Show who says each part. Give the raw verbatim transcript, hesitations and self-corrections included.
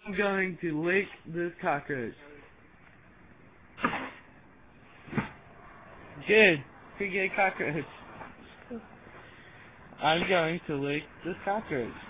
Speaker 1: I'm going to lick this cockroach. Good. Good, good cockroach. I'm going to lick this cockroach.